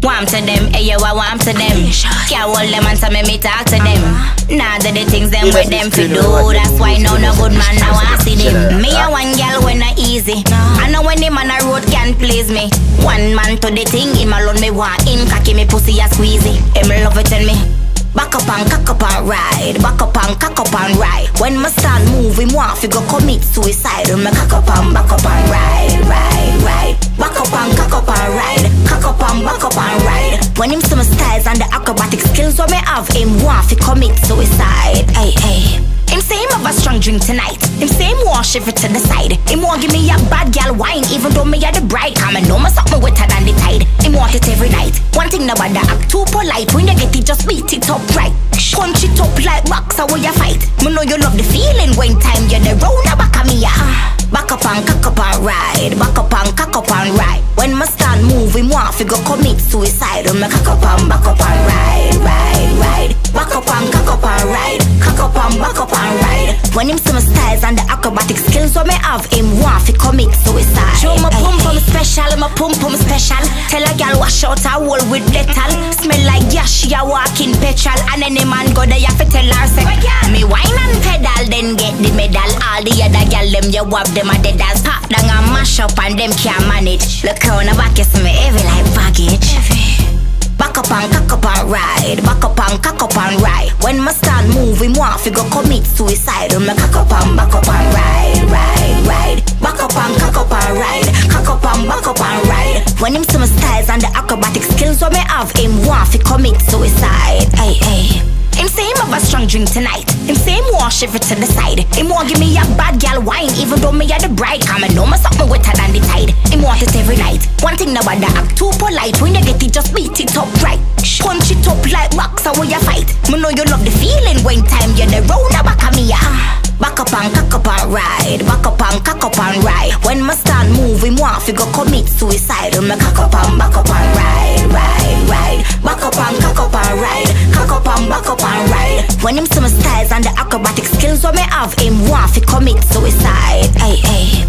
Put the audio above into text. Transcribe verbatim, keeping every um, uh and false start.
Warm to them, hey yo, I warm to them. Can't hold them and so me me talk to them. Nah, do the things them with them fi do. That's why no no good man now I see them. Me a one girl when I easy. I know when him on a road can please me. One man to the thing, him alone me want him cocky me pussy a squeezy. Him love it tell me. Back up and cock up and ride. Back up and cock up and ride. When me start move, him want fi go commit suicide. Me cock up and back up and ride, ride, ride. Back up and cock up and ride. Cock up and back up and ride. When him see my styles and the acrobatic skills what me have, him want fi commit suicide. Hey, hey. Him say him have a strong drink tonight. Him say him want shiver to the side. Him want give me a bad gal wine, even though me a the bride. Come and know me something wetter than the tide. Him want it every night. One thing nobody act too polite. When you get it, just beat it up right. Punch it up like rocks how you fight. Me know you love the feeling when time you're the round the back of me, yeah. Back up and cock up and ride. Back up and cock up and ride. When me start move, him want fi go commit suicide. Me cock up and back up and ride, ride, ride. Back up and cock up and ride. Cock up and back up and ride. When him see my styles and the acrobatic skills what me have, him want fi commit suicide. Show my pum pum special, my pum pum special. Tell a gal wash out her hole with lethal. Smell like gas, she a walking petrol. And any man go there, you fi tell her say, me wine and pedal, then get the medal. All the other gal them you have them a dead as pop down and mash up and them can't manage. Look how on the back you see me heavy like baggage. Back up and cock up and ride. Back up and cock up and ride. When my start move, him want fi go commit suicide. Me cock up and back up and ride, ride, ride. Back up and cock up and ride. Cock up and back up and ride. When him see my styles and the acrobatic skills what me have, him want fi commit suicide. Hey, hey. Him say him have a strong drink tonight. Him say him want shiver to the side. Him want give me a bad gal wine, even though me a the bride. Come and know me something wetter than the tide. Him want it every night. One thing nobody act too polite. When you get it, just beat it up right. Punch it up like rocks how you fight. Me know you love the feeling when time you're the round the back of me, yeah. Back up and cock up and ride. Back up and cock up and ride. When me start move, him want fi go commit suicide. Me cock up and back up and ride, ride, ride. Back up and cock up and ride. Cock up and back up and ride. When him see my styles and the acrobatic skills what me have, him want fi commit suicide. Hey, hey.